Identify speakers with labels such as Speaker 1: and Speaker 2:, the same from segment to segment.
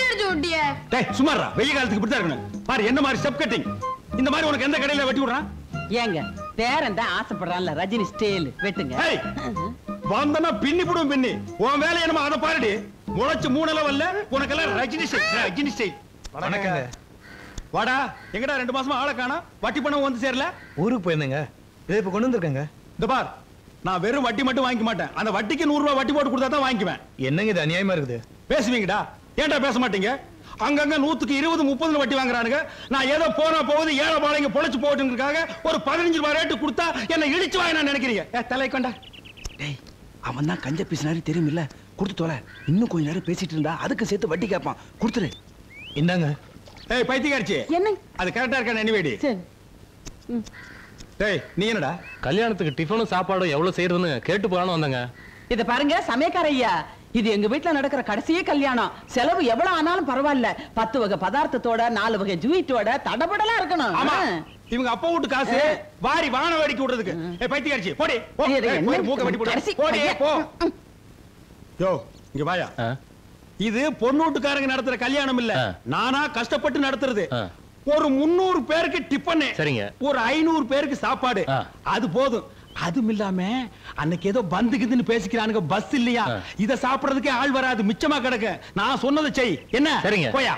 Speaker 1: அடிச்சு விட்டியே.
Speaker 2: டேய் சும்மாடா, வெய்ய காலத்துக்கு இப்படி தான் இருக்கணும். பாரு என்ன மாதிரி ஸ்டெப் கட்டிங். இந்த மாதிரி உனக்கு எந்த கடையில வெட்டி விடுறான்?
Speaker 3: ஏங்க பேரன் தான் ஆசைப்படுறான்ல, ரஜினி ஸ்டைல் வெட்டுங்க.
Speaker 2: ஏய் வந்தனா பின்னி போடுவோம் பின்னி. உன் வேலை என்னமா அதை பாருடி. முளைச்சு 3 லெவல்ல உனக்கெல்லாம் ரஜினி ஸ்டைல், ரஜினி ஸ்டைல்.
Speaker 4: வணக்கங்க.
Speaker 2: வாடா, எங்கடா 2 மாசமா ஆளை காணோம்? வட்டி பணம் வந்து சேரல?
Speaker 4: ஊருக்கு போயிருந்தேங்க. இதை இப்ப கொண்டு வந்திருக்கேங்க.
Speaker 2: இந்த பார், நான் வெறும் வட்டி மட்டும் வாங்கிக்க மாட்டேன். அந்த வட்டிக்கு 100 ரூபாய் வட்டி போட்டு கொடுத்தா தான் வாங்கிக்குவேன்.
Speaker 4: என்னங்க இது அநியாயமா இருக்குது?
Speaker 2: பேசுவீங்கடா, ஏன்டா பேச மாட்டீங்க? அங்கங்க 100க்கு 20, 30 வட்டி வாங்குறானுங்க. நான் ஏதோ போனா போகுது ஏழை பாளைங்க பொழைச்சு போட்டுங்கிறதுக்காக ஒரு 15 ரூபாய் ரேட்டு கொடுத்தா என்ன இடிச்சு வாங்க நான் நினைக்கிறீங்க? தலை கொண்டா.
Speaker 5: டேய், அவன் தான் கஞ்ச பீசினாரு தெரியுமில்ல, கொடுத்து தொலை. இன்னும் கொஞ்ச நேரம் பேசிட்டு இருந்தா அதுக்கு சேர்த்து வட்டி கேட்பான், கொடுத்துரு.
Speaker 4: இந்தாங்க.
Speaker 2: ஏய் பைத்தியக்காரச்சி,
Speaker 3: என்ன
Speaker 2: அது கரெக்டா இருக்கா? எனிவேடி.
Speaker 3: சரி.
Speaker 2: டேய் நீ என்னடா?
Speaker 6: கல்யாணத்துக்கு டிஃபனும் சாப்பாடும் எவ்வளவு செய்யறதுன்னு கேட்டு போறான்னு வந்தாங்க.
Speaker 3: இத பாருங்க சமயக்கார ஐயா, இது எங்க வீட்டுல நடக்கிற கடைசியே கல்யாணம். செலவு எவ்வளவு ஆனாலும் பரவாயில்ல. 10 வகை பதார்த்தத்தோட 4 வகை ஜூயிட்டோட தடபடலா இருக்கணும்.
Speaker 2: ஆமா, இவங்க அப்பா வீட்டு காசு வாரி வான வேடிக்கை விடுறதுக்கு. ஏய் பைத்தியக்காரச்சி போடி. போ. போய் மூக்க வெட்டி போடு. போடி போ. யோ இங்க வாயா. இது பொண்ணு வீட்டுக்காரங்க நடத்துற கல்யாணம் இல்ல, நானா கஷ்டப்பட்டு நடத்துறது. ஒரு 300 பேருக்கு டிஃபன்,
Speaker 6: சரிங்க,
Speaker 2: ஒரு 500 பேருக்கு சாப்பாடு, அது போதும். அதுவும் இல்லாம அன்னைக்கு ஏதோ பந்துக்குதுன்னு பேசிக்கிறானுங்க, பஸ் இல்லையா, இத சாப்பிடுறதுக்கே ஆள் வராது, மிச்சமா கிடக்கு. நான் சொன்னதை செய். என்ன?
Speaker 6: சரிங்க.
Speaker 2: போயா.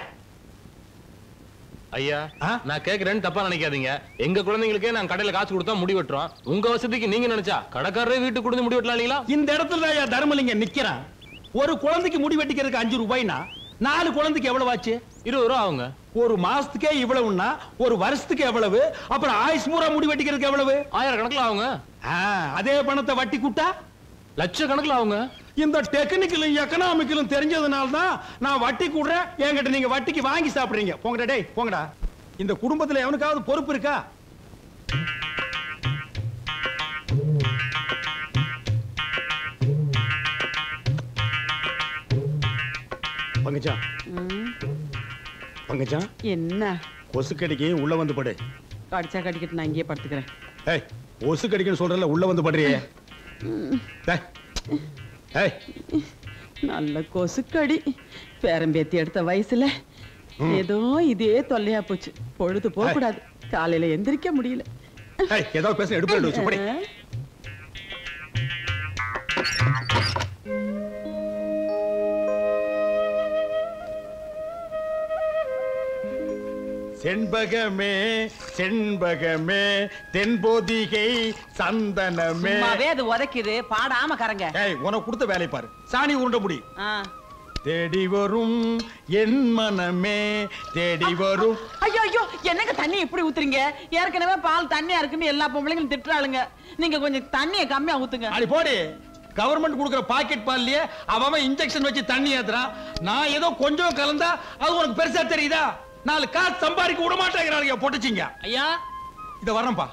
Speaker 6: ஐயா நான் கேக்குறேன்னு தப்பா நினைக்காதீங்க. எங்க குழந்தைங்களுக்கே நான் கடையில காசு கொடுத்தா முடி வெட்டுறோம். உங்க வசதிக்கு நீங்க நினைச்சா கடைக்காரரே வீட்டுக்கு கொடுத்து முடி வெட்டலாம் இல்லீங்களா?
Speaker 2: இந்த இடத்துல ஐயா தர்மலிங்க நிக்கிறான். ஒரு குழந்தைக்கு முடி வெட்டிக்கிறதுக்கு 5 ரூபாய்னா 4 குழந்தைக்கு எவ்வளவு ஆச்சு?
Speaker 6: 20 ரூபா ஆகுங்க.
Speaker 2: ஒரு மாசத்துக்கே இவ்வளவுன்னா ஒரு வருஷத்துக்கு எவ்வளவு? அப்புறம் ஆயுஷ் பூரா முடி வெட்டிக்கிறதுக்கு எவ்வளவு?
Speaker 6: 1000 கணக்குல ஆகுங்க.
Speaker 2: அதே பணத்தை வட்டி கூட்டா
Speaker 6: லட்சக்கணக்குல ஆகுங்க.
Speaker 2: இந்த டெக்னிக்கலும் எக்கனாமிக்கலும் தெரிஞ்சதுனால தான் நான் வட்டி கூடுறேன். என்கிட்ட நீங்க வட்டிக்கு வாங்கி சாப்பிடுறீங்க. போங்கடா டேய் போங்கடா. இந்த குடும்பத்துல எவனுக்காவது பொறுப்பு இருக்கா? பங்கஜா, பங்கஜா
Speaker 3: என்ன
Speaker 2: கொசு கடிக்கு உள்ள வந்து படு.
Speaker 3: கடிச்சா கடிக்கிட்டு நான் இங்கேயே படுத்துக்கிறேன்.
Speaker 2: ஏய் கொசு கடிக்குன்னு சொல்றல, உள்ள வந்து படுறியே. ஏய்
Speaker 3: நல்ல கொசுக்கடி. பேரம்பேத்தி எடுத்த வயசுல ஏதோ இதே தொல்லையா போச்சு. பொழுது போக கூடாது, காலையில எந்திரிக்க முடியல.
Speaker 2: ஏய் ஏதோ பேச எடுப்பு வச்சு படி. செண்பகமே செண்பகமே தென்போதிகை சந்தனமே.
Speaker 3: அது உதைக்குது, பாடாம கரங்க.
Speaker 2: ஏய் உனக்கு கொடுத்த வேலை பாரு, சாணி உருண்ட முடி. தேடி வரும் என் மனமே தேடி வரும்.
Speaker 3: ஐயோ ஐயோ, என்னங்க தண்ணி இப்படி ஊத்துறீங்க? ஏற்கனவே பால் தண்ணியா இருக்குன்னு எல்லா பொம்பளைங்களும் திட்டுறாளுங்க. நீங்க கொஞ்சம் தண்ணியை கம்மியா ஊத்துங்க.
Speaker 2: அடி போடி. கவர்மெண்ட் கொடுக்கிற பாக்கெட் பால்லயே அவன் இன்ஜெக்ஷன் வச்சு தண்ணி ஏத்துறான். நான் ஏதோ கொஞ்சம் கலந்தா அது உனக்கு பெருசா தெரியுதா? 4 காசு சம்பாதிக்க விட மாட்டேங்கிறாங்க பொட்டுச்சிங்க.
Speaker 3: ஐயா
Speaker 2: இத வரேன்பா.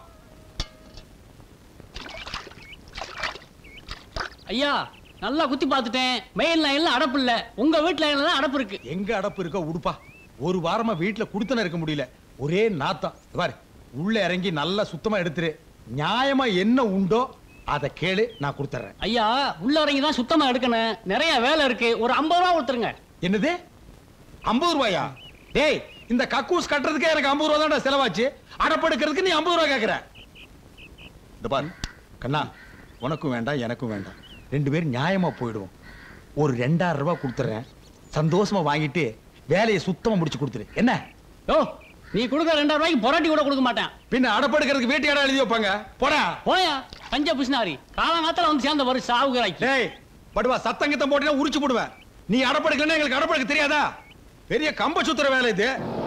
Speaker 7: ஐயா நல்லா குத்தி பார்த்துட்டேன். மெயின் லைன்ல அடப்பு இல்ல, உங்க வீட்டு லைன்ல தான் அடப்பு இருக்கு.
Speaker 2: எங்க அடப்பு இருக்க உடுப்பா. ஒரு வாரமா வீட்டுல குடுத்தன இருக்க முடியல, ஒரே நாத்தம். பாரு உள்ள இறங்கி நல்லா சுத்தமா எடுத்துரு. நியாயமா என்ன உண்டோ அத கேளு, நான் கொடுத்துறேன்.
Speaker 7: ஐயா உள்ள இறங்கி தான் சுத்தமா எடுக்கணும், நிறைய வேலை இருக்கு. ஒரு 50 ரூபா கொடுத்துருங்க.
Speaker 2: என்னது 50 ரூபாயா? டேய் இந்த கக்கூஸ் கட்டுறதுக்கே எனக்கு 50 ரூபா தான் செலவாச்சு. அடப்படுக்கிறதுக்கு நீ 50 ரூபா கேக்குற. இந்த பாரு கண்ணா, உனக்கும் வேண்டாம் எனக்கும் வேண்டாம், 2 பேரும் நியாயமா போயிடுவோம். ஒரு 2000 ரூபாய் கொடுத்துறேன், சந்தோஷமா வாங்கிட்டு வேலையை சுத்தமா முடிச்சு கொடுத்துரு. என்ன?
Speaker 7: ஓ நீ கொடுக்க 2000 ரூபாய்க்கு பொராட்டி கூட கொடுக்க மாட்டேன்.
Speaker 2: பின்ன அடப்படுக்கிறதுக்கு வீட்டு இடம் எழுதி வைப்பாங்க. போடா
Speaker 7: போயா பஞ்ச பிசினாரி. காலங்காலத்துல வந்து சேர்ந்த ஒரு சாவுகிறாய்க்கு.
Speaker 2: டேய் படுவா, சத்தங்கத்தம் போட்டா உரிச்சு போடுவேன். நீ அடப்படுக்கலன்னா எங்களுக்கு அடப்படுக்க தெரியாதா? பெரிய கம்ப சுத்துற வேலை இது.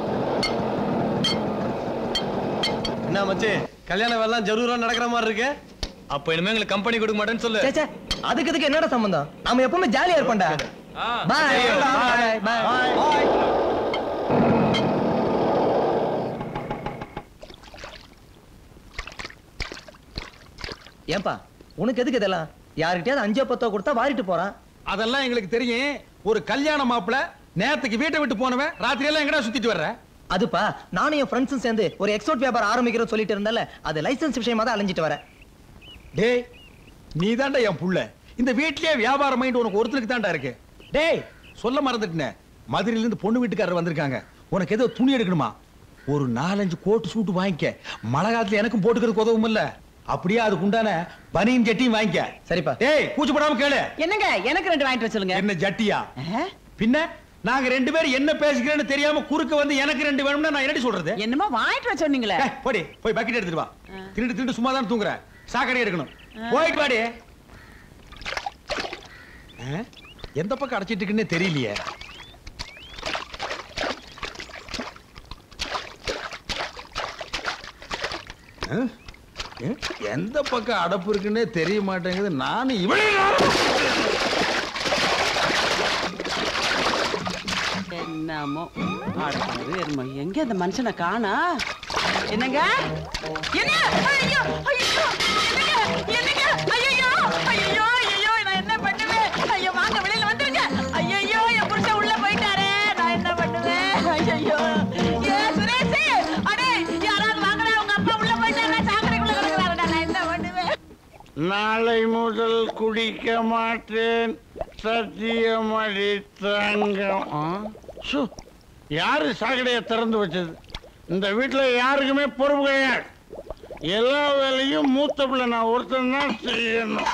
Speaker 4: என்ன மச்சி, கல்யாண வேலை ஜரூரா நடக்கிற மாதிரி இருக்கு. அப்ப இனிமே எங்களுக்கு கம்பெனி கொடுக்க மாட்டேன்னு சொல்லு.
Speaker 8: அதுக்கு என்னடா சம்பந்தம்? நாம எப்பவுமே ஜாலியா இருப்போம்டா. பாய் பாய் பாய். ஏன்பா உனக்கு எதுக்கு இதெல்லாம்? யாருக்கிட்டயாவது 5-10 கொடுத்தா வாரிட்டு போறான்.
Speaker 2: அதெல்லாம் எங்களுக்கு தெரியும். ஒரு கல்யாண மாப்பிள நேரத்துக்கு வீட்டை விட்டு போனவன் ராத்திரி எல்லாம் எங்கடா சுத்திட்டு வர்ற?
Speaker 8: அதுப்பா நானும் என் ஃப்ரெண்ட்ஸும் சேர்ந்து ஒரு எக்ஸ்போர்ட் வியாபாரம் ஆரம்பிக்கிறோம் சொல்லிட்டு இருந்தால, அது லைசன்ஸ் விஷயமா தான் அலைஞ்சிட்டு வரேன்.
Speaker 2: டேய் நீ தாண்டா என் புள்ள. இந்த வீட்லயே வியாபாரம் மைண்ட் உனக்கு ஒருத்தருக்கு தாண்டா இருக்கு. டேய் சொல்ல மறந்துட்டேன், மதுரையில இருந்து பொண்ணு வீட்டுக்காரர் வந்திருக்காங்க. உனக்கு ஏதோ துணி எடுக்கணுமா? ஒரு 4-5 கோட் சூட் வாங்கிக்க. மழை காலத்துல எனக்கும் போட்டுக்கிறதுக்கு உதவும் இல்ல. அப்படியே அதுக்கு உண்டான பனியும் ஜட்டியும் வாங்கிக்க.
Speaker 8: சரிப்பா.
Speaker 2: டேய் கூச்சப்படாம கேளு.
Speaker 3: என்னங்க எனக்கு 2 வாங்கிட்டு வர சொல்லுங்க.
Speaker 2: என்ன ஜட்டியா? பின்ன நாங்க 2 பேரும் என்ன பேசிக்கிறேன்னு தெரியாம குறுக்க வந்து எனக்கு 2 வேணும்னா நான் என்னடி சொல்றது?
Speaker 3: என்னமோ வாங்கிட்டு வர சொன்னீங்களே.
Speaker 2: போடி போய் பக்கெட் எடுத்துட்டு வா. திருட்டு சும்மா தான் தூங்குற. சாக்கடை எடுக்கணும். போயிட்டு வாடி. எந்த பக்கம் அடைச்சிட்டு இருக்குன்னே தெரியலையே. எந்த பக்கம் அடப்பு இருக்குன்னே தெரிய மாட்டேங்குது. நானும்
Speaker 3: என்னமோ எங்க இந்த மனுஷனை காணா? என்னங்க? என்ன? ஐயோ ஐயோ என்னங்க? ஐயோ ஐயோ ஐயோ நான் என்ன பண்ணுவேன்? ஐயோ வாங்க வெளியில வந்துருங்க. ஐயோ என் புருஷன் உள்ள போயிட்டாரே. நான் என்ன பண்ணுவேன்? ஐயோ ஏ சுரேஷ், அடே யாராவது வாங்கடா. உங்க அப்பா உள்ள போயிட்டாரா? சாக்கடைக்குள்ள கிடக்குறாருடா. நான் என்ன பண்ணுவேன்?
Speaker 1: நாளை முதல் குடிக்க மாட்டேன் சத்தியமடி தங்கம். யாரு சாக்கடையை திறந்து வச்சது? இந்த வீட்டுல யாருக்குமே பொறுப்பு கிடையாது. எல்லா வேலையும் மூத்த பிள்ளை நான் ஒருத்தன் தான் செய்யணும்.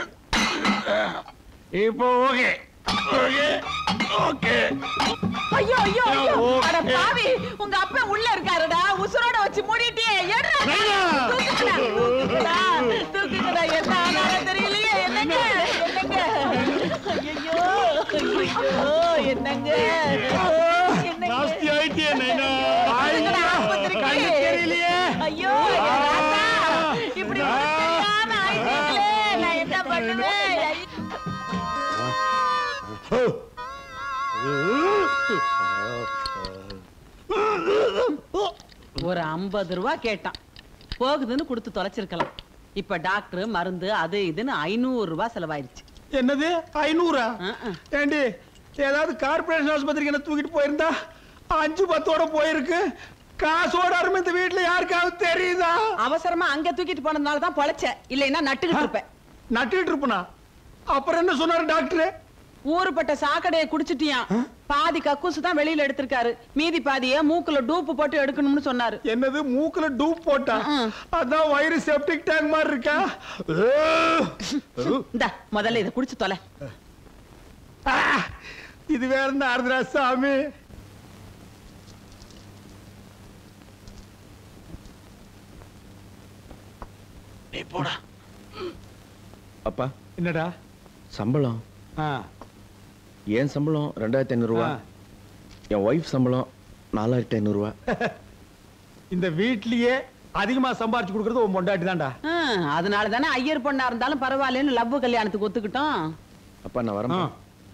Speaker 1: இப்போ ஓகே ஓகே ஓகே.
Speaker 3: ஐயோ ஐயோ ஐயோ அட பாவி, உங்க அப்பா உள்ள இருக்காருடா. உசுரோட வச்சு மூடிட்டியே. ஏடா தூக்குடா தூக்குடா. என்ன ஆனாலும் தெரியலையே. என்னங்க என்னங்க? ஐயோ ஐயோ என்னங்க
Speaker 1: நாஸ்தி ஆயிட்டே நைனா.
Speaker 3: கண்ணு தெரியலையே. ஐயோ ராசா, இப்படி தெரியாம ஆயிட்டீங்களே. நான் என்ன பண்ணுவேன்? ஒரு 50 ரூபா கேட்டான். போகுதுன்னு கொடுத்து தொலைச்சிருக்கலாம். இப்ப டாக்டர் மருந்து அது இதுன்னு 500 ரூபாய் செலவாயிருச்சு.
Speaker 2: என்னது 500? ஏண்டி ஏதாவது கார்பரேஷன் ஆஸ்பத்திரிக்கு என்ன தூக்கிட்டு போயிருந்தா 5-10ஓட போயிருக்கு. காசோட அருமை இந்த வீட்டுல யாருக்காவது தெரியுதா?
Speaker 3: அவசரமா அங்க தூக்கிட்டு போனதுனால தான் பொழைச்ச. இல்லைன்னா நட்டுக்கிட்டு இருப்பேன்.
Speaker 2: நட்டுக்கிட்டு இருப்பனா? அப்புறம் என்ன சொன்னாரு டாக்டர்?
Speaker 3: ஊருப்பட்ட சாக்கடையை குடிச்சிட்டியான். பாதி கக்கூசு தான் வெளியில எடுத்திருக்காரு. மீதி பாதிய மூக்குல டூப்பு போட்டு எடுக்கணும்னு சொன்னாரு.
Speaker 2: என்னது மூக்குல டூப் போட்டா? அதான் வயிறு செப்டிக் டேங்க் மாதிரி இருக்கா?
Speaker 3: இந்த முதல்ல இத குடிச்சு தொலை.
Speaker 2: இது வேற என்ன ஆறுதுரா சாமி?
Speaker 5: நீ போடா. அப்பா
Speaker 2: என்னடா
Speaker 5: சம்பளம்? என் சம்பளம் 2500 ரூபாய். என் ஒய்ஃப் சம்பளம் 4500 ரூபாய்.
Speaker 2: இந்த வீட்லயே அதிகமா சம்பாரிச்சு கொடுக்கறது உன் பொண்டாட்டி தான்டா.
Speaker 3: அதனால தானே ஐயர் பொண்ணா இருந்தாலும் பரவாயில்லன்னு லவ் கல்யாணத்துக்கு ஒத்துக்கிட்டோம்.
Speaker 5: அப்பா நான் வரேன்.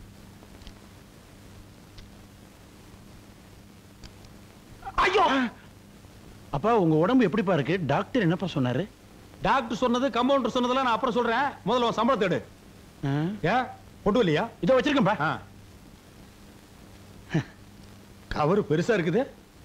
Speaker 2: ஐயோ
Speaker 1: அப்பா உங்க உடம்பு எப்படிப்பா இருக்கு? டாக்டர் என்னப்பா சொன்னாரு?
Speaker 2: டாக்டர் சொன்னது கம்பவுண்டர் சொன்னதெல்லாம் நான் அப்புறம் சொல்றேன். முதல்ல உன் சம்பளத்தை எடு. ஏன் கொண்டு இல்லையா?
Speaker 1: இதோ வச்சிருக்கேன்பா.
Speaker 2: கவரு பெருசா இருக்குது.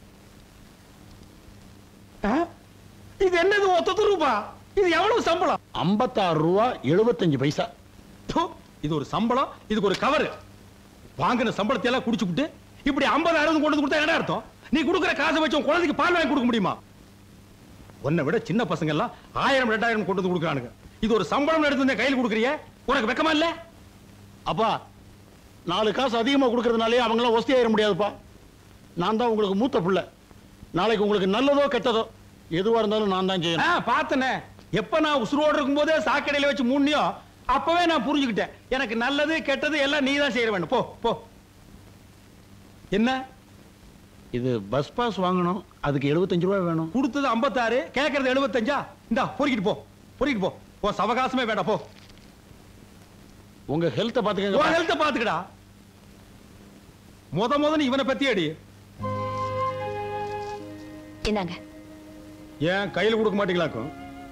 Speaker 2: இது என்னது 1 ரூபாய்? இது எவ்வளவு சம்பளம்?
Speaker 1: 56 ரூபா 75 பைசா.
Speaker 2: இது ஒரு சம்பளம், இதுக்கு ஒரு கவர். வாங்கின சம்பளத்தை எல்லாம் குடிச்சுட்டு இப்படி 50-60 கொண்டு கொடுத்தா என்ன அர்த்தம்? நீ கொடுக்குற காசை வச்சு உன் குழந்தைக்கு பால் வாங்கி கொடுக்க முடியுமா? உன்னை விட சின்ன பசங்க எல்லாம் 1000-2000 கொண்டு வந்து கொடுக்குறானுங்க. இது ஒரு சம்பளம் எடுத்து கையில் கொடுக்குறிய, உனக்கு வெக்கமா இல்ல?
Speaker 1: அப்பா 4 காசு அதிகமா கொடுக்கறதுனாலே அவங்களாம் ஒஸ்தி ஆயிட முடியாதுப்பா. நான் தான் உங்களுக்கு மூத்த பிள்ளை. நாளைக்கு உங்களுக்கு நல்லதோ கெட்டதோ எதுவா இருந்தாலும் நான் தான் செய்யணும்.
Speaker 2: பார்த்தனே, எப்ப நான் உசுரோடு இருக்கும் போதே சாக்கடையில வச்சு மூணியோ அப்பவே நான் புரிஞ்சுக்கிட்டேன். எனக்கு நல்லது கெட்டது எல்லாம் நீ தான் செய்ய வேண்டும். போ போ. என்ன
Speaker 1: இது பஸ் பாஸ் வாங்கணும், அதுக்கு 75 ரூபாய் வேணும்.
Speaker 2: கொடுத்தது 56, கேட்கறது 75. இந்தா பொறுக்கிட்டு போ, பொறுக்கிட்டு போ. போ, சவகாசமே வேண்டாம் போ.
Speaker 1: உங்க ஹெல்த்தை பாத்துக்கங்க.
Speaker 2: உன் ஹெல்த்தை பாத்துக்கடா. முதன்னு இவனை பத்தி அடி.
Speaker 9: என்னங்க
Speaker 2: ஏன் கையில கொடுக்க மாட்டீங்களாக்கும்?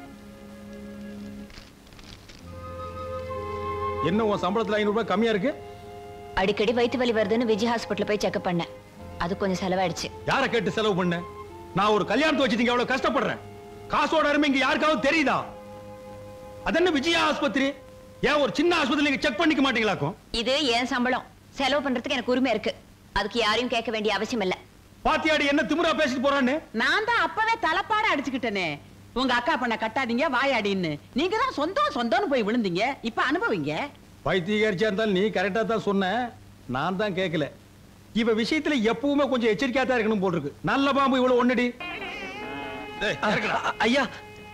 Speaker 2: என்ன உன் சம்பளத்துல 500 ரூபாய் கம்மியா இருக்கு?
Speaker 9: அடிக்கடி வயிற்று வலி வருதுன்னு விஜய் ஹாஸ்பிட்டல் போய் செக்அப் பண்ணேன். அது கொஞ்சம் செலவாயிடுச்சு.
Speaker 2: யாரை கேட்டு செலவு பண்ண? நான் ஒரு கல்யாணத்தை வச்சுட்டு எவ்வளவு கஷ்டப்படுறேன். காசோட அருமை இங்க யாருக்காவது தெரியுதா? அதென்ன விஜயா ஆஸ்பத்திரி? ஏன் ஒரு சின்ன ஆஸ்பத்திரி நீங்க செக் பண்ணிக்க மாட்டீங்களாக்கும்?
Speaker 9: இது என் சம்பளம். செலவு பண்றதுக்கு எனக்கு உரிமை இருக்கு. அதுக்கு யாரையும் கேட்க வேண்டிய அவசியம் இல்ல.
Speaker 2: பாத்தியாடி என்ன திமிரா பேசிட்டு போறான்னு?
Speaker 3: நான் தான் அப்பவே தலைப்பாட அடிச்சுக்கிட்டேனே. உங்க அக்கா பண்ண கட்டாதீங்க வாயாடின்னு. நீங்க தான் சொந்தம்னு போய் விழுந்தீங்க. இப்ப அனுபவிங்க.
Speaker 2: பைத்தியக்காரிச்சா இருந்தாலும் நீ கரெக்டா தான் சொன்ன, நான் தான் கேட்கல. இவ விஷயத்துல எப்பவுமே கொஞ்சம் எச்சரிக்கையா தான் இருக்கணும் போல் இருக்கு. நல்ல பாம்பு இவ்வளவு ஒன்னடி.
Speaker 8: ஐயா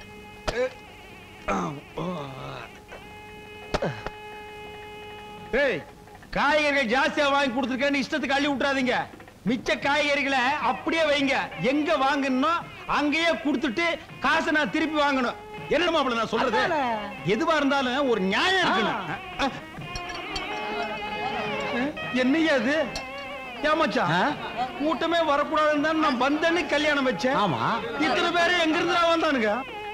Speaker 2: காய்கறிகள் ஜாஸ்தியா வாங்கி கொடுத்துருக்கேன்னு இஷ்டத்துக்கு அள்ளி விட்டுறாதீங்க. மிச்ச காய்கறிகளை அப்படியே வைங்க. எங்க வாங்கணும் அங்கேயே கொடுத்துட்டு காசை நான் திருப்பி வாங்கணும். என்னமா நான் சொல்றது? எதுவா இருந்தாலும் ஒரு நியாயம் இருக்கணும். என்னையா அது? ஏமாச்சா கூட்டமே வரக்கூடாதுன்னு தான் நான் வந்தேன்னு கல்யாணம் வச்சேன்.
Speaker 5: ஆமா,
Speaker 2: இத்தனை பேரு எங்க இருந்து வந்தானுங்க?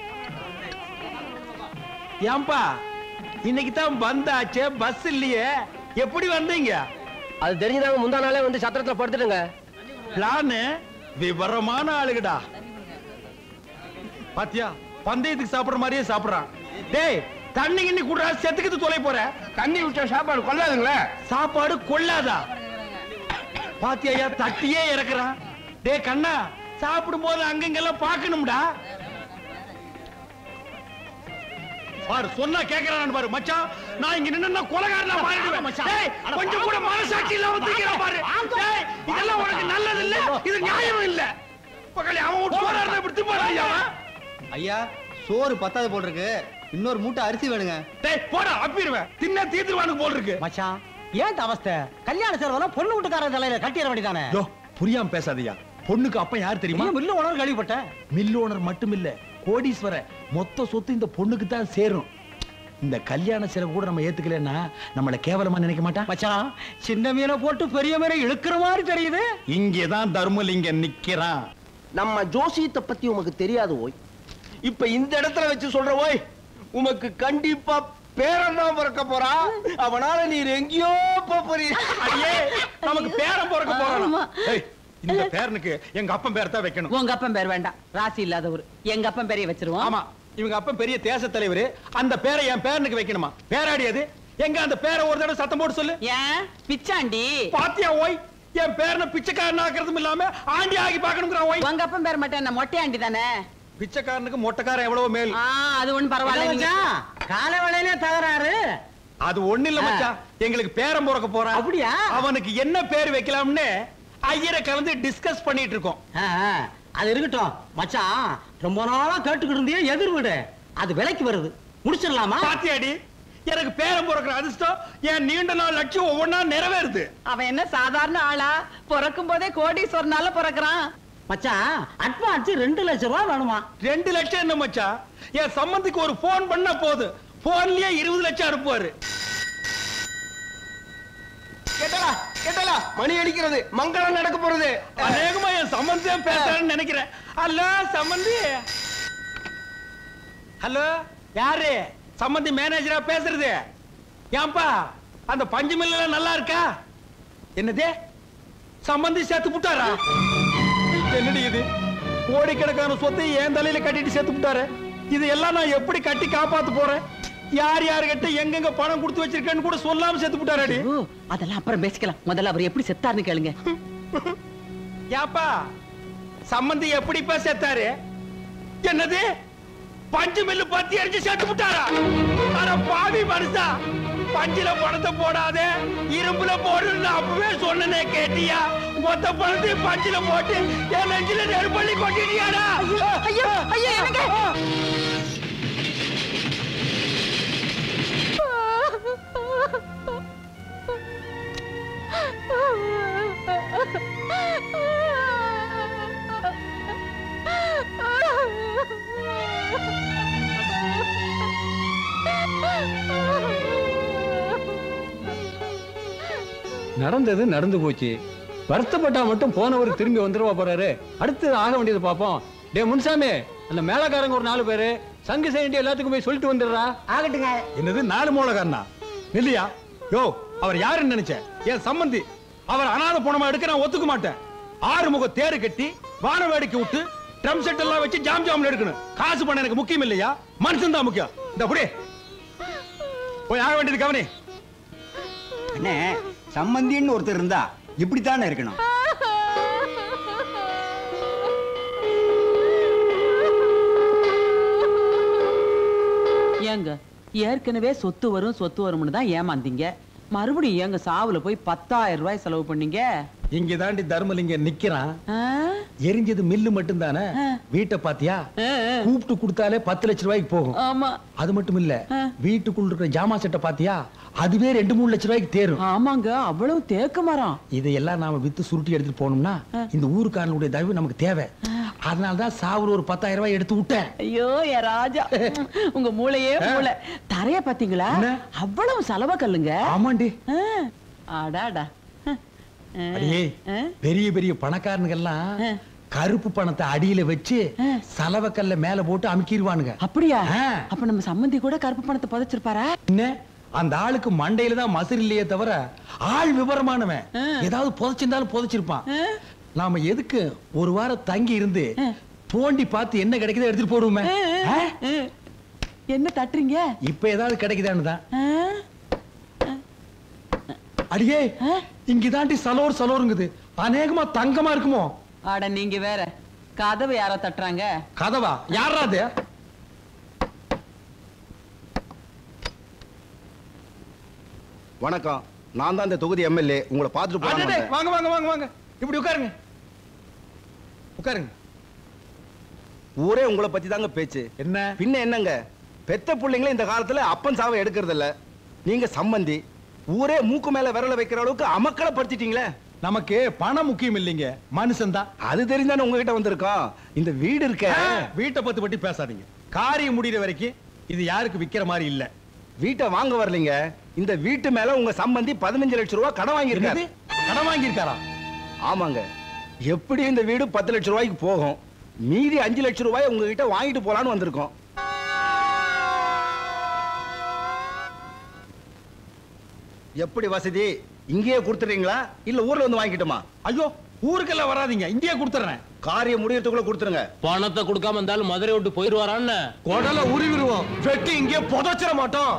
Speaker 2: ஏன்பா இன்னைக்கு தான் வந்தாச்சே, பஸ் இல்லையே, எப்படி வந்தீங்க?
Speaker 8: அது தெரிஞ்சுதாங்க முந்தா நாளே வந்து சத்திரத்துல படுத்துட்டுங்க.
Speaker 2: பிளான் விவரமான ஆளுகடா. பாத்தியா பந்தயத்துக்கு சாப்பிடுற மாதிரியே சாப்பிடுறான். டேய் தண்ணி கிண்ணி கூடுறா, செத்துக்கிட்டு தொலை போற. தண்ணி விட்ட சாப்பாடு கொள்ளாதுங்களே. சாப்பாடு கொள்ளாதா? பாத்தியா தட்டியே இறக்குறான். டே கண்ணா, சாப்பிடும் போது அங்கங்கெல்லாம் பார்க்கணும்டா. பாரு சொன்னா கேக்குறான்னு பாரு மச்சான். நான் இங்க நின்னா கொலைகாரனா மாறிடுவேன் மச்சான். டேய் கொஞ்சம் கூட மனசாட்சி இல்லாம தூக்கிற பாரு. டேய் இதெல்லாம் உனக்கு நல்லது இல்ல, இது நியாயம் இல்ல. பக்கல அவன் சோறாரே விட்டு போறாயா?
Speaker 4: ஐயா சோறு பத்தாது போல் இருக்கு, இன்னொரு மூட்டை அரிசி வேணுங்க.
Speaker 2: டேய் போடா அப்பிடுவேன். தின்ன தீத்துவானுக்கு போல் இருக்கு.
Speaker 7: மச்சான் ஏன் அவஸ்தை? கல்யாண செலவெல்லாம் பொண்ணு வீட்டுக்கார தலையில கட்டிட வேண்டியதானே?
Speaker 2: யோ புரியாம பேசாதயா. பொண்ணுக்கு அப்ப யார் தெரியுமா?
Speaker 7: மில்லு ஓனர் கேள்விப்பட்டேன்.
Speaker 2: மில் ஓனர் மட்டும் இல்ல, கோடீஸ்வர. மொத்த சொத்து இந்த பொண்ணுக்கு தான் சேரும். இந்த கல்யாண செலவு கூட நம்ம ஏத்துக்கலன்னா நம்மள கேவலமா நினைக்க மாட்டா?
Speaker 7: மச்சான் சின்ன மீனை போட்டு பெரிய மீனை இழுக்கிற மாதிரி தெரியுது.
Speaker 2: இங்கதான் தர்மலிங்கம் நிக்கிறான்.
Speaker 10: நம்ம ஜோசியத்தை பத்தி உமக்கு தெரியாது ஓய். இப்ப இந்த இடத்துல வச்சு சொல்ற ஓய், உமக்கு கண்டிப்பா பேரன் தான் பிறக்க போறா. அவனால நீர் எங்கேயோ போறீங்க.
Speaker 2: அடியே நமக்கு பேரன் பிறக்க போறான். இந்த பேரனுக்கு எங்க அப்பன் பேர் தான் வைக்கணும்.
Speaker 3: உங்க அப்பன் பேர் வேண்டாம், ராசி இல்லாதவர். எங்க அப்பன் பேரைய வச்சிருவோம்.
Speaker 2: ஆமா, இவங்க அப்பன் பெரிய தேச தலைவர். அந்த பேரை என் பேரனுக்கு வைக்கணுமா? பேராடியது எங்க? அந்த பேரை ஒரு தடவை சத்தம் போட்டு சொல்லு.
Speaker 3: ஏன் பிச்சாண்டி?
Speaker 2: பாத்தியா ஓய், என் பேரனை பிச்சைக்காரன் ஆக்குறதும் இல்லாம ஆண்டி ஆகி பாக்கணும்ங்கறான் ஓய்.
Speaker 3: உங்க அப்பன் பேர் மட்டும் என்ன மொட்டையாண்டி தானே?
Speaker 2: பிச்சைக்காரனுக்கு மொட்டைக்காரன் எவ்வளவு மேல்.
Speaker 3: அது ஒண்ணு பரவாயில்ல.
Speaker 7: காலை வேளையிலே தகராறு.
Speaker 2: அது ஒண்ணு இல்ல மச்சான், எங்களுக்கு பேரன் பிறக்க போறான்.
Speaker 7: அப்படியா?
Speaker 2: அவனுக்கு என்ன பேர் வைக்கலாம்னு ஐயரை கலந்து டிஸ்கஸ் பண்ணிட்டு இருக்கோம்.
Speaker 7: அது இருக்கட்டும் மச்சான், ரொம்ப நாளா கேட்டுக்கிட்டு இருந்தியே எதிர் வீடு, அது விலைக்கு வருது, முடிச்சிடலாமா?
Speaker 2: பாத்தியாடி எனக்கு பேரன் பிறக்கிற அதிர்ஷ்டம் என் நீண்ட நாள் லட்சியம் ஒவ்வொன்னா நிறைவேறுது.
Speaker 3: அவன் என்ன சாதாரண ஆளா? பிறக்கும் போதே கோடீஸ்வரனால பிறக்கிறான்.
Speaker 7: மச்சான் அட்வான்ஸ் 2 லட்சம் ரூபாய் வேணுமா?
Speaker 2: 2 லட்சம் என்ன மச்சான்? என் சம்பந்திக்கு ஒரு போன் பண்ணா போது, போன்லயே 20 லட்சம் அனுப்புவாரு.
Speaker 10: கேட்டலா மணி அடிக்கிறது, மங்களம் நடக்க போறது.
Speaker 2: அநேகமா என் சம்பந்தியா பேசுறேன்னு நினைக்கிறேன். ஹலோ சம்பந்தி. ஹலோ யாரு? சம்பந்தி மேனேஜரா பேசுறது. ஏன்பா அந்த பஞ்சு மில்ல நல்லா இருக்கா? என்னது சம்பந்தி சேர்த்து புட்டாரா? என்னடி இது? கோடிக்கணக்கான சொத்தை என் தலையில கட்டிட்டு சேர்த்து புட்டாரு. இது எல்லாம் நான் எப்படி கட்டி காப்பாத்து போறேன்? யார் யாருகிட்ட எங்கெங்க பணம் கொடுத்து வச்சிருக்கேன்னு கூட சொல்லாம செத்து புட்டாரடி.
Speaker 3: அதெல்லாம் அப்புறம் பேசிக்கலாம், முதல்ல அவர் எப்படி செத்தாருன்னு கேளுங்க.
Speaker 2: யாப்பா சம்பந்தி எப்படிப்பா செத்தாரு? என்னது பஞ்சு மில்லு பத்தி அடிச்சு செத்து புட்டாரா? அட பாவி மனுஷா, பஞ்சில பணத்தை போடாதே இரும்புல போடுன்னு அப்பவே சொன்னனே, கேட்டியா? மொத்த பணத்தையும் பஞ்சில போட்டு என் நெஞ்சில நெருப்பள்ளி கொட்டிட்டியாடா?
Speaker 3: ஐயோ ஐயோ எனக்கு
Speaker 11: நடந்தது நடந்து போச்சு. வருத்தப்பட்டா மட்டும் போனவர் திரும்பி வந்துருவா போறாரு. அடுத்து ஆக வேண்டியது பாப்போம். டே முன்சாமி, அந்த மேலக்காரங்க ஒரு 4 பேரு சங்கு செய்ய எல்லாத்துக்கும் போய் சொல்லிட்டு வந்துடுறா.
Speaker 7: ஆகட்டுங்க.
Speaker 2: என்னது 4 மூலக்காரனா? இல்லையா? யோ அவர் யாருன்னு நினைச்ச? என் சம்பந்தி. அவர் அனாதை போனமா எடுக்க நான் ஒத்துக்க மாட்டேன். 6 முக தேரு கட்டி வான வேடிக்கை விட்டு ட்ரம் செட் எல்லாம் வச்சு ஜாம் ஜாம்ல எடுக்கணும். காசு பண்ண எனக்கு முக்கியம் இல்லையா? மனுஷன் தான் முக்கியம். இந்த அப்படியே போய் ஆக வேண்டியது கவனி.
Speaker 5: அண்ணே, சம்பந்தின்னு ஒருத்தர் இருந்தா இப்படித்தானே இருக்கணும்.
Speaker 3: ஏங்க ஏற்கனவே சொத்து வரும்னு தான் ஏமாந்தீங்க. மறுபடியும் ஏங்க சாவுல போய் 10,000 ரூபாய் செலவு பண்ணீங்க?
Speaker 2: இங்க தாண்டி தர்மலிங்கம் நிக்கிறான். எரிஞ்சது மில்லு மட்டும் தானே. வீட்டை பாத்தியா? கூப்பிட்டு கொடுத்தாலே 10 லட்சம் ரூபாய்க்கு போகும்.
Speaker 3: ஆமா.
Speaker 2: அது மட்டும் இல்ல, வீட்டுக்குள்ள இருக்கிற ஜாமா செட்டை பாத்தியா? அதுவே 2-3 லட்சம் ரூபாய்க்கு தேரும்.
Speaker 3: ஆமாங்க, அவ்வளவு தேக்க மரம்.
Speaker 2: இதையெல்லாம் நாம வித்து சுருட்டி எடுத்துட்டு போனோம்னா இந்த ஊருக்காரனுடைய தயவு நமக்கு தேவை. அதனாலதான் சாவுல ஒரு 10,000 ரூபாய் எடுத்து விட்டேன்.
Speaker 3: ஐயோ ஏ ராஜா, உங்க மூளையே மூளை. தரைய பாத்தீங்களா? அவ்வளவு செலவ கல்லுங்க.
Speaker 2: ஆமாண்டி.
Speaker 3: ஆடாடா.
Speaker 2: அடியே, பெரிய பெரிய பணக்காரனுங்கெல்லாம் கருப்பு பணத்தை அடியில வச்சு சலவக்கல்ல மேல போட்டு அமுக்கிடுவானுங்க.
Speaker 3: அப்படியா? அப்ப நம்ம சம்பந்தி கூட கருப்பு பணத்தை புதைச்சிருப்பாரா?
Speaker 2: என்ன, அந்த ஆளுக்கு மண்டையில தான் மசர் இல்லையே தவிர ஆள் விவரமானவன். ஏதாவது புதைச்சிருந்தாலும் புதைச்சிருப்பான். நாம எதுக்கு ஒரு வாரம் தங்கி இருந்து தோண்டி பார்த்து என்ன கிடைக்குதோ எடுத்துட்டு போடுவோமே.
Speaker 3: என்ன தட்டுறீங்க?
Speaker 2: இப்ப ஏதாவது கிடைக்குதான்னு தான். அடியே, இங்கதாண்டி சலோருங்குது. அநேகமா தங்கமா இருக்குமோ?
Speaker 3: ஆட நீங்க வேற. கதவு யாரோ தட்டுறாங்க.
Speaker 2: கதவா? யாரா அது?
Speaker 10: வணக்கம், நான் தான் இந்த தொகுதி எம்எல்ஏ. உங்களை பார்த்துட்டு போறேன்.
Speaker 2: வாங்க வாங்க வாங்க வாங்க, இப்படி உட்காருங்க. உட்காருங்க.
Speaker 10: ஊரே உங்களை பத்தி தாங்க பேச்சு.
Speaker 2: என்ன
Speaker 10: பின்ன என்னங்க, பெத்த பிள்ளைங்களே இந்த காலத்துல அப்பன் சாவை எடுக்கிறது இல்ல. நீங்க சம்பந்தி, ஊரே மூக்கு மேல விரல வைக்கிற அளவுக்கு அமக்களை படுத்திட்டீங்களே.
Speaker 2: நமக்கு பணம் முக்கியம் இல்லைங்க, மனுஷன் தான்.
Speaker 10: அது தெரிஞ்சானே உங்ககிட்ட வந்திருக்கோம். இந்த வீடு இருக்க,
Speaker 2: வீட்டை பத்தி பேசாதீங்க. காரியம் முடிகிற வரைக்கும் இது யாருக்கு விக்கிற மாதிரி இல்ல.
Speaker 10: வீட்டை வாங்க வரலீங்க. இந்த வீட்டு மேல உங்க சம்பந்தி 15 லட்சம் ரூபாய் கடன் வாங்கியிருக்காரு.
Speaker 2: கடன் வாங்கியிருக்காரா?
Speaker 10: ஆமாங்க. எப்படி இந்த வீடு 10 லட்சம் ரூபாய்க்கு போகும். மீதி 5 லட்சம் ரூபாய் உங்ககிட்ட வாங்கிட்டு போலான்னு வந்திருக்கோம். எப்படி வசதி? இங்கேயே கொடுத்துறீங்களா இல்ல ஊர்ல வந்து வாங்கிட்டுமா?
Speaker 2: ஐயோ, ஊருக்கெல்லாம் வராதீங்க, இங்கேயே கொடுத்துறேன்.
Speaker 10: காரியம் முடியறதுக்குள்ள கொடுத்துருங்க.
Speaker 6: பணத்தை கொடுக்காம இருந்தாலும் மதுரை விட்டு போயிருவாரான்னு
Speaker 4: குடல உருவிடுவோம். வெட்டி இங்கே புதைச்சிட மாட்டோம்.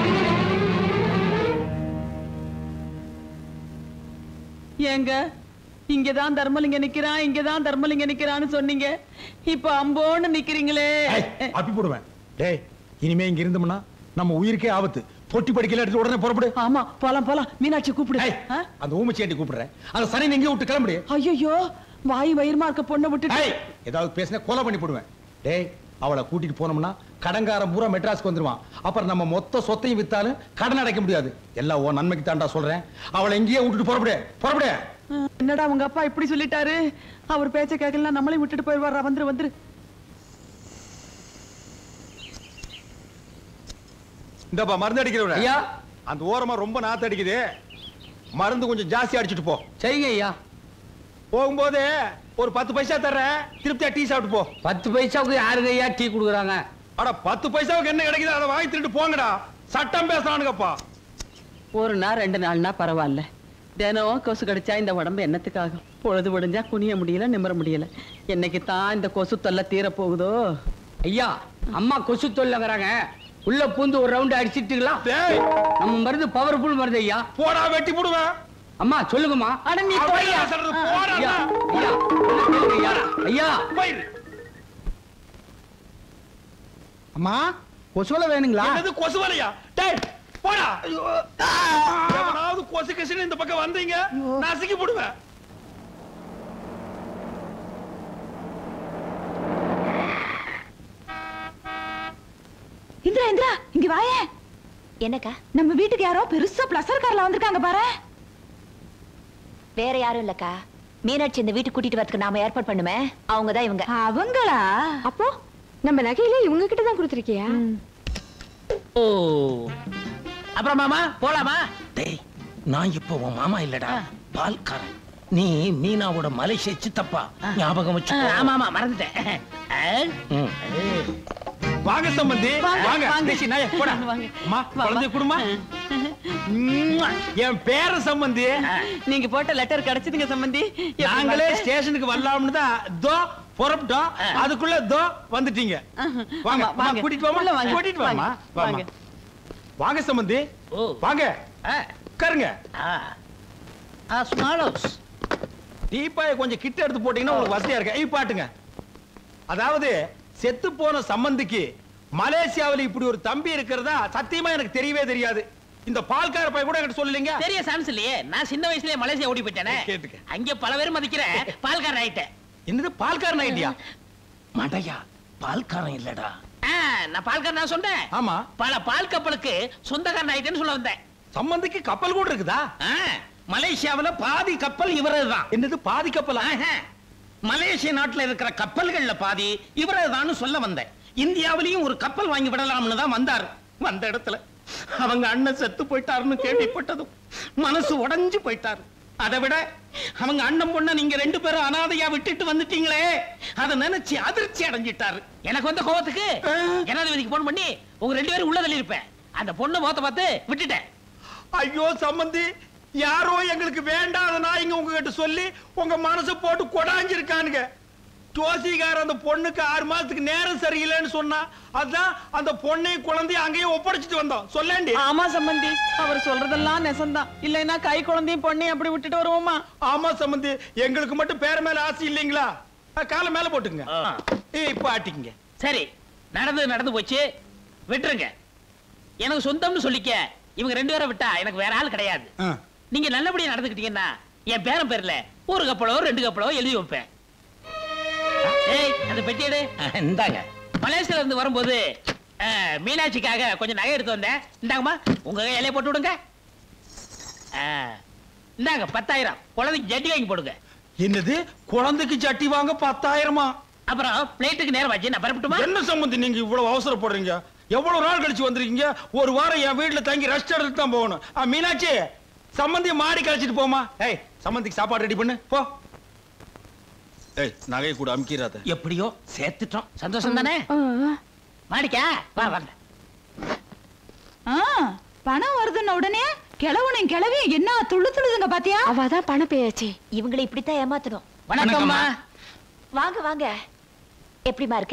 Speaker 3: ஏங்க, இங்கதான் தர்மலிங்க நிக்கிறான்னு சொன்னீங்க. இப்ப அம்போன்னு நிக்கிறீங்களே.
Speaker 2: அப்பி போடுவேன். டேய், இனிமே இங்க இருந்தோம்னா நம்ம உயிருக்கே ஆபத்து. பொட்டி படிக்கல எடுத்து உடனே புறப்படு.
Speaker 3: ஆமா, போலாம். மீனாட்சி கூப்பிடு.
Speaker 2: அந்த ஊமச்சியாண்டி கூப்பிடுறேன். அந்த சனி எங்க விட்டு கிளம்புடி.
Speaker 3: ஐயோ, வாய் வயிறுமா இருக்க பொண்ணை விட்டுட்டு
Speaker 2: ஏதாவது பேசினா கொலை பண்ணி போடுவேன். டேய், அவளை கூட்டிட்டு போனோம்னா கடன்காரன் பூரா மெட்ராஸ்க்கு வந்துருவான். அப்புறம் நம்ம மொத்த சொத்தையும் வித்தாலும் கடன் அடைக்க முடியாது. எல்லாம் ஓ நன்மைக்கு தாண்டா சொல்றேன். அவளை எங்கேயே விட்டுட்டு புறப்படு.
Speaker 3: என்னடா உங்க அப்பா இப்படி சொல்லிட்டாரு? அவர் பேச்ச கேட்கலாம், நம்மளையும் விட்டுட்டு போயிடுவாரா? வந்துரு.
Speaker 2: இந்தப்பா மருந்து அடிக்கிறவர.
Speaker 8: ஐயா,
Speaker 2: அந்த ஓரமா ரொம்ப நாத்து அடிக்குது. மருந்து கொஞ்சம் ஜாஸ்தி அடிச்சிட்டு போ.
Speaker 8: சரிங்க ஐயா.
Speaker 2: போகும்போது ஒரு 10 பைசா தர்றேன், திருப்தியா டீ சாப்பிட்டு போ.
Speaker 8: 10 பைசாவுக்கு யாருங்க ஐயா டீ குடுக்குறாங்க?
Speaker 2: அட 10 பைசாவுக்கு என்ன கிடைக்குது அதை வாங்கி திருட்டு போங்கடா. சட்டம் பேசுறானுங்கப்பா.
Speaker 3: ஒரு நாள் 2 நாள்னா பரவாயில்ல. தினம் கொசு கடிச்சா இந்த உடம்பு என்னத்துக்காகும்? பொழுது விடிஞ்சா குனிய முடியல, நிமிர முடியல. என்னைக்கு தான் இந்த கொசு தொல்லை தீர போகுதோ?
Speaker 8: ஐயா, அம்மா கொசு தொல்லைங்கிறாங்க. உள்ள பூந்து ஒரு ரவுண்ட் அடிச்சிட்டுங்களா? நம்ம மருந்து பவர்ஃபுல் மருந்து ஐயா.
Speaker 2: போடா, வெட்டி போடுவேன்.
Speaker 8: அம்மா சொல்லுங்கம்மா.
Speaker 3: அட நீ போய்யா.
Speaker 8: ஐயா, ஐயா
Speaker 5: அம்மா, கொசுவலை வேணுங்களா?
Speaker 2: என்னது கொசுவலையா? டேய், போடா. எவனாவது கொசு கசின்னு இந்த பக்கம் வந்தீங்க, நசுக்கி போடுவேன்.
Speaker 9: இந்திரா, இங்க வாயே. என்னக்கா? நம்ம வீட்டுக்கு யாரோ பெருசா பிளஸர் கார்ல வந்திருக்காங்க பாரு. வேற யாரும் இல்லக்கா, மீனாட்சி இந்த வீட்டுக்கு கூட்டிட்டு வரதுக்கு நாம ஏற்பாடு பண்ணுமே, அவங்கதான் இவங்க. அவங்களா?
Speaker 12: அப்போ நம்ம நகையில இவங்க கிட்ட தான் கொடுத்திருக்கியா?
Speaker 7: ஓ, அப்புறம் மாமா போலாமா?
Speaker 13: டேய், நான் இப்போ உன் மாமா இல்லடா, பால்காரன். நீ மீனாவோட மலேசிய சித்தப்பா, ஞாபகம் வச்சு.
Speaker 7: ஆமா மறந்துட்டேன்.
Speaker 2: வாங்க சம்பந்தி, வாங்க. போடா. அம்மா, குழந்தை குடுமா. என் பேர சம்பந்தி.
Speaker 3: நீங்க போட்ட லெட்டர் கிடைச்சதுங்க சம்பந்தி.
Speaker 2: நாங்களே ஸ்டேஷனுக்கு வரலாம்னு தான் தோ புறப்பட்டோம். அதுக்குள்ள தோ வந்துட்டீங்க. வாங்க, கூட்டிட்டு வாமா. கூட்டிட்டு வாமா. வாங்க வாங்க சம்பந்தி, வாங்க உட்காருங்க.
Speaker 13: Small house.
Speaker 2: டீப்பாயை கொஞ்சம் கிட்ட எடுத்து போட்டீங்கன்னா உங்களுக்கு வசதியா இருக்கு. பாட்டுங்க. அதாவது செத்து போன சம்பந்திக்கு மலேசியாவில் இப்படி ஒரு தம்பி இருக்கிறதா சத்தியமா எனக்கு தெரியவே தெரியாது. இந்த பால்கார பையன் கூட என்கிட்ட சொல்லலீங்க.
Speaker 13: தெரிய சான்ஸ் இல்லையே. நான் சின்ன வயசுலயே மலேசியா ஓடி போயிட்டேனே. அங்க பல பேர் மதிக்கிற பால்காரன் ஆயிட்டேன்.
Speaker 2: என்னது பால்காரன் ஆயிட்டியா?
Speaker 13: மடையா, பால்காரன் இல்லடா. நான் பால்காரன் நான் சொன்னேன்.
Speaker 2: ஆமா,
Speaker 13: பல பால் கப்பலுக்கு சொந்தக்காரன் ஆயிட்டேன்னு சொல்ல வந்தேன்.
Speaker 2: சம்பந்திக்கு கப்பல் கூட இருக்குதா?
Speaker 13: மலேசியாவுல பாதி கப்பல் இவரேதான்.
Speaker 2: என்னது பாதி கப்பலா?
Speaker 13: மலேசிய நாட்டுல இருக்கிற கப்பல்கள்ல பாதி இவரேதான் சொல்ல வந்தேன். இந்தியாவிலையும் ஒரு கப்பல் வாங்கி விடலாம்னு தான் வந்தாரு. வந்த இடத்துல அவங்க அண்ணன் செத்து போயிட்டாருன்னு கேள்விப்பட்டதும் மனசு உடைஞ்சு போயிட்டாரு. அதை விட அவங்க அண்ணன் பொண்ண நீங்க 2 பேரும் அனாதையா விட்டுட்டு வந்துட்டீங்களே, அதை நினைச்சு அதிர்ச்சி அடைஞ்சிட்டாரு. எனக்கு வந்த கோவத்துக்கு ஜனாதிபதிக்கு போன் பண்ணி உங்க 2 பேரும் உள்ள தள்ளி இருப்பேன். அந்த பொண்ணு முகத்தை பார்த்து விட்டுட்டேன்.
Speaker 2: ஐயோ சம்பந்தி, யாரோ எங்களுக்கு வேண்டாத நாய்ங்க உங்ககிட்ட சொல்லி உங்க மனசு போட்டு கொடாஞ்சிருக்கானுங்க. ஜோசிகார அந்த பொண்ணுக்கு 6 மாசத்துக்கு நேரம் சரியில்லைன்னு சொன்னா, அதான் அந்த பொண்ணை குழந்தைய அங்கேயே ஒப்படைச்சிட்டு வந்தோம். சொல்லேண்டி.
Speaker 3: ஆமா சம்பந்தி, அவர் சொல்றதெல்லாம் நெசந்தான். இல்லைன்னா கை குழந்தையும் பொண்ணையும் அப்படி விட்டுட்டு வருவோமா?
Speaker 2: ஆமா சம்பந்தி, எங்களுக்கு மட்டும் பேர மேல ஆசை இல்லைங்களா? காலை மேல போட்டுங்க. இப்ப ஆட்டிங்க.
Speaker 13: சரி, நடந்து போச்சு, விட்டுருங்க. எனக்கு சொந்தம்னு சொல்லிக்க. இவங்க 2 பேரை விட்டா எனக்கு வேற ஆள் கிடையாது. நீங்க நல்லபடியா நடந்துக்கிட்டீங்கன்னா என் பேரன் பேர்ல 1 கப்பலோ 2 கப்பலோ எழுதி வைப்பேன். அந்த பெட்டி எடு. இந்தாங்க. மலேசியால இருந்து வரும்போது மீனாட்சிக்காக கொஞ்சம் நகை எடுத்து வந்தேன். இந்தாங்கம்மா, உங்க கையிலே போட்டு விடுங்க. இந்தாங்க 10,000. குழந்தைக்கு ஜட்டி வாங்கி போடுங்க.
Speaker 2: என்னது, குழந்தைக்கு ஜட்டி வாங்க 10,000?
Speaker 13: அப்புறம் பிளேட்டுக்கு நேரம் வச்சு நான் பரப்பட்டுமா?
Speaker 2: என்ன சம்பந்தி நீங்க இவ்வளவு அவசரப்படுறீங்க? எவ்வளவு நாள் கழிச்சு வந்திருக்கீங்க? ஒரு வாரம் என் வீட்டுல தங்கி ரெஸ்ட் எடுத்து தான் போகணும். மீனாட்சி, சம்பந்திய மாடி கழிச்சிட்டு போமா. ஏய், சம்பந்திக்கு சாப்பாடு ரெடி பண்ணு போ. ஏய், நகை கூட அமுக்கிறாத.
Speaker 13: எப்படியோ சேர்த்துட்டோம். சந்தோஷம் தானே? மாடிக்கா வா வாங்க.
Speaker 14: பணம் வருதுன்ன உடனே கிழவனும் கிழவி என்ன துள்ளுதுங்க பாத்தியா?
Speaker 9: அவதான் பணம் பேயாச்சு. இவங்களை இப்படித்தான் ஏமாத்தணும்.
Speaker 13: வணக்கம்மா.
Speaker 9: வாங்க வாங்க. எப்படிமா இருக்க?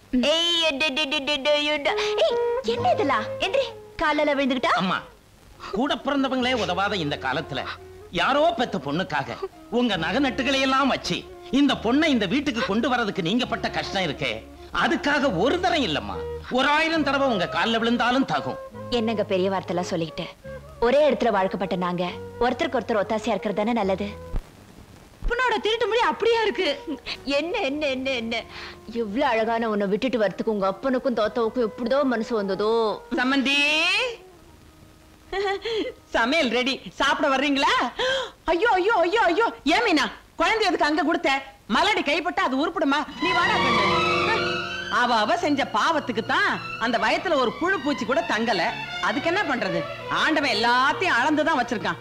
Speaker 9: என்ன இதெல்லாம்? என்று காலையில விழுந்துகிட்டா?
Speaker 13: அம்மா, கூட பிறந்தவங்களே உதவாத இந்த காலத்துல யாரோ பெத்த பொண்ணுக்காக உங்க நகை நட்டுகளை எல்லாம் வச்சு இந்த பொண்ணை இந்த வீட்டுக்கு கொண்டு வரதுக்கு நீங்க பட்ட கஷ்டம் இருக்கே, அதுக்காக ஒரு தரம் இல்லம்மா, 1000 தடவை உங்க கால்ல விழுந்தாலும் தகும்.
Speaker 9: என்னங்க பெரிய வார்த்தை எல்லாம் சொல்லிக்கிட்டு? ஒரே இடத்துல வாழ்க்கப்பட்ட நாங்க ஒருத்தருக்கு ஒருத்தர் ஒத்தாசையா இருக்கிறது தானே நல்லது.
Speaker 14: பொண்ணோட திருட்டு மொழி அப்படியா இருக்கு.
Speaker 9: என்ன என்ன என்ன என்ன இவ்வளவு அழகான உன்னை விட்டுட்டு வரதுக்கு உங்க அப்பனுக்கும் தோத்தவுக்கும் எப்படிதோ மனசு வந்ததோ.
Speaker 3: சம்மந்தி, சமையல் ரெடி. சாப்பிட வர்றீங்களா? ஐயோ ஐயோ ஐயோ ஐயோ, ஏன் மீனா குழந்தை எதுக்கு அங்க கொடுத்த? மலடி கைப்பட்ட அது உருப்படுமா? நீ வாடா கண்டு. அவ செஞ்ச பாவத்துக்கு தான் அந்த வயத்துல ஒரு புழு பூச்சி கூட தங்கல. அதுக்கு என்ன பண்றது? ஆண்டவன் எல்லாத்தையும் அளந்துதான் வச்சிருக்கான்.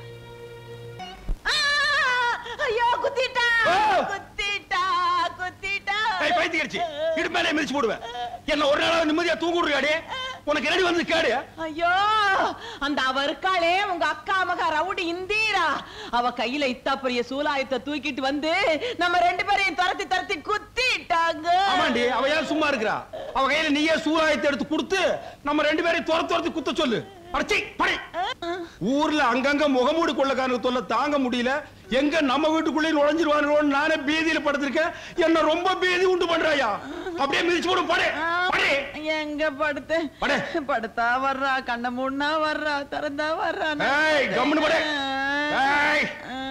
Speaker 3: ஐயோ, குத்திட்டா குத்திட்டா குத்திட்டா.
Speaker 2: ஏய் பைத்தியக்காரச்சி, இடுப்பு மேலே மிதிச்சு போடுவேன். என்ன ஒரு நாளாவது நிம்மதியா தூங்குறியாடே? உனக்கு ரெடி வந்து கேடு.
Speaker 3: ஐயோ, அந்த அவ இருக்காளே உங்க அக்கா மகா ரவுடி இந்தீரா, அவ கையில இத்தா பெரிய சூலாயத்தை தூக்கிட்டு வந்து நம்ம 2 பேரையும் துரத்தி துரத்தி குத்திட்டாங்க.
Speaker 2: ஆமாண்டி, அவ ஏன் சும்மா இருக்கிறா? அவ கையில நீயே சூலாயத்தை எடுத்து கொடுத்து நம்ம 2 பேரையும் துரத்தி குத்த சொல்லு. அடச்சி படி. ஊர்ல அங்கங்க முகமூடி கொள்ளக்காரங்க தொல்லை தாங்க முடியல. எங்க நம்ம வீட்டுக்குள்ளே நுழைஞ்சிருவானுன்னு நானே பீதியில படுத்திருக்கேன். என்ன ரொம்ப பீதி உண்டு பண்றாயா? அப்படியே மிதிச்சு போடு. படே படே.
Speaker 3: எங்க படுத்து படுத்தா வர்றா, கண்ண மூடனா வர்றா, திறந்தா வர்றா.
Speaker 2: ஏய் கம்முனு படே. ஏய்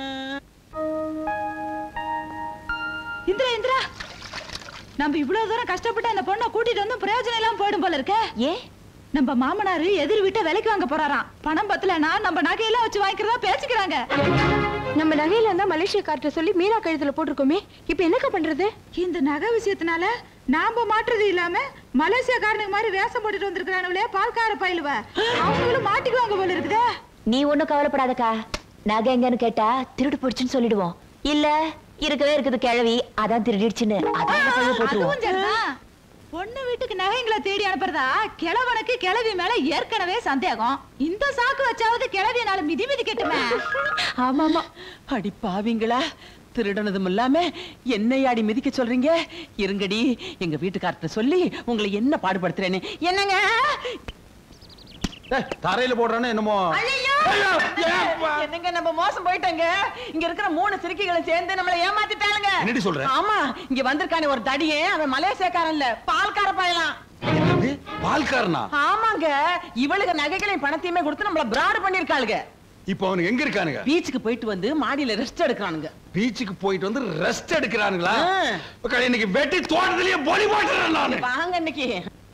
Speaker 14: இந்திரா இந்திரா, நம்ம இவ்வளவு தூரம் கஷ்டப்பட்டு அந்த பொண்ணை கூட்டிட்டு வந்து பிரயோஜனம் எல்லாம் போயிடும் போல இருக்க.
Speaker 9: ஏன்?
Speaker 14: நம்ம மாமனாரு எதிர் வீட்டை விலைக்கு வாங்க போறாராம். பணம் பத்தலனா நம்ம நகையெல்லாம் வச்சு வாங்கிக்கிறதா பேசிக்கிறாங்க.
Speaker 12: நம்ம நகையில இருந்தா மலேசியக்கார்ட்ட சொல்லி மீனா கழுத்துல போட்டிருக்கோமே, இப்ப என்னக்கா பண்றது?
Speaker 14: இந்த நகை விஷயத்தினால நாம மாற்றுறது இல்லாம மலேசியக்காரனுக்கு மாதிரி வேஷம் போட்டுட்டு வந்திருக்கானுங்களே பால்கார பயிலுவ, அவங்களும் மாட்டிக்குவாங்க போல இருக்குதே.
Speaker 9: நீ ஒண்ணும் கவலைப்படாதக்கா. நகை எங்கன்னு கேட்டா திருடு போடுச்சுன்னு சொல்லிடுவோம். இல்ல இருக்கவே இருக்குது கிழவி, அதான் திருடிடுச்சுன்னு அதான் போட்டுருவோம்.
Speaker 14: பொண்ணு வீட்டுக்கு நகைங்களை தேடி அனுப்புறதா கிழவனுக்கு கிழவி மேல ஏற்கனவே சந்தேகம். இந்த சாக்கு வச்சாவது கிழவியனால மிதி மிதி கெட்டுமே.
Speaker 3: ஆமாமா, அடி பாவிங்களா, திருடனதும் இல்லாம என்னையாடி மிதிக்க சொல்றீங்க? இருங்கடி, எங்க வீட்டுக்கார்ட்ட சொல்லி உங்களை என்ன பாடுபடுத்துறேன்னு. என்னங்க
Speaker 2: தரையில போடுறானே என்னமோ.
Speaker 3: என்னங்க நம்ம மோசம் போயிட்டங்க. இங்க இருக்கிற 3 சிறுக்கிகளும் சேர்ந்து நம்மள ஏமாத்திட்டாங்க.
Speaker 2: என்னடி சொல்ற?
Speaker 3: ஆமா, இங்க வந்திருக்கானே ஒரு தடியே, அவன் மலேசியாக்காரன் இல்ல, பால்கார பயலாம்.
Speaker 2: பால்காரனா?
Speaker 3: ஆமாங்க, இவளுக்கு நகைகளையும் பணத்தையுமே கொடுத்து நம்மள பிராட் பண்ணிருக்காளுங்க.
Speaker 2: இப்போ அவனுக்கு எங்க இருக்கானுங்க?
Speaker 3: பீச்சுக்கு போயிட்டு வந்து மாடியில ரெஸ்ட் எடுக்கறானுங்க.
Speaker 2: பீச்சுக்கு போயிட்டு வந்து ரெஸ்ட் எடுக்கறானுங்களா? இன்னைக்கு வெட்டி தோட்டத்திலேயே பொலி போட்டுறேன் நானு.
Speaker 3: வாங்க இன்னைக்கு.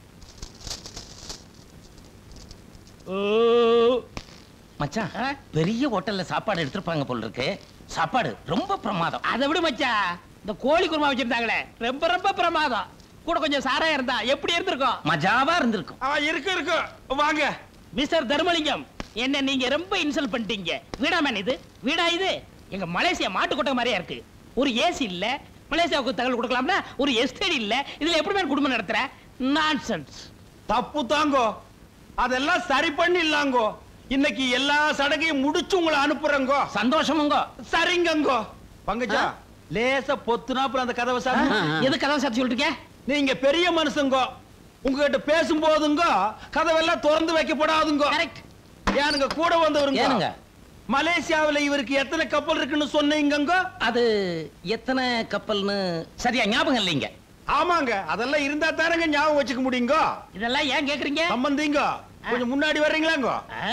Speaker 13: மச்சான், பெரிய ஹோட்டல்ல சாப்பாடு எடுத்துப்பாங்க போல இருக்கு. சாப்பாடு ரொம்ப பிரமாதம்.
Speaker 8: அதை விட மச்சான், இந்த கோழி குருமா வச்சிருந்தாங்களே ரொம்ப ரொம்ப பிரமாதம். கூட கொஞ்சம் சாரா இருந்தா எப்படி இருந்திருக்கும்?
Speaker 13: மஜாவா இருந்திருக்கும்.
Speaker 2: இருக்கு வாங்க.
Speaker 8: மிஸ்டர் தர்மலிங்கம், என்ன நீங்க ரொம்ப இன்சல்ட் பண்ணிட்டீங்க. வீடாமேன் இது வீடா? இது எங்க மலேசியா மாட்டுக்கொட்டை மாதிரியா இருக்கு. ஒரு ஏசி இல்ல, மலேசியாவுக்கு தகவல் கொடுக்கலாம்னா ஒரு எஸ்டேட் இல்ல. இதுல எப்படி மேன் குடும்பம் நடத்துற? நான்சென்ஸ்.
Speaker 10: தப்பு தாங்கோ, அதெல்லாம் சரி பண்ணிடலாங்கோ. இன்னைக்கு எல்லா சடங்கையும் முடிச்சு உங்களை அனுப்புறேங்கோ.
Speaker 13: சந்தோஷமுங்கோ.
Speaker 10: சரிங்கங்கோ. பங்கஜா, லேசா பொத்துனாப்புல அந்த கதவை சாத்து.
Speaker 8: எது கதவை சாத்தி சொல்றீங்க?
Speaker 10: நீங்க பெரிய மனுஷங்கோ, உங்ககிட்ட பேசும்போதுங்க கதவெல்லாம் திறந்து வைக்கப்படாதுங்கோ.
Speaker 8: கரெக்ட்.
Speaker 10: ஏனுங்க கூட வந்தவருங்க?
Speaker 13: ஏனுங்க?
Speaker 10: மலேசியாவுல இவருக்கு எத்தனை கப்பல் இருக்குன்னு சொன்னீங்க?
Speaker 13: அது எத்தனை கப்பல்னு சரியா ஞாபகம் இல்லைங்க.
Speaker 10: ஆமாங்க, அதெல்லாம் இருந்தா தானங்க ஞாபகம் வச்சுக்க முடியுங்க.
Speaker 8: இதெல்லாம் ஏன் கேக்குறீங்க?
Speaker 10: சம்பந்திங்க, கொஞ்சம் முன்னாடி வர்றீங்களாங்க?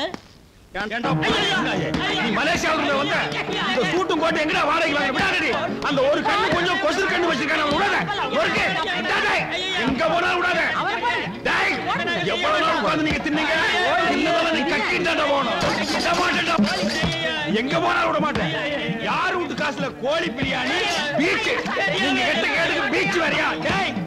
Speaker 10: நீ மலேசியாவுல வந்த இந்த சூட்டும் கோட்டை எங்கடா வாடகைக்கு வாங்க விடாதடி. அந்த ஒரு கண்ணு கொஞ்சம் கொசுறு கண்ணு வச்சிருக்கானே விடாத. ஒருக்கே விடாதே. எங்க போனாலும் விடாத. டேய், எவ்வளவு நாள் உட்கார்ந்து நீங்க தின்னீங்க? தின்னதெல்லாம் நீ கக்கிட்டாடா போணும். விட மாட்டேன்டா. எங்க போனாலும் விட மாட்டேன். யார் வீட்டு காசுல கோழி பிரியாணி பீச்? நீங்க கேட்ட கேட்டுக்கு பீச் வரியா? டேய்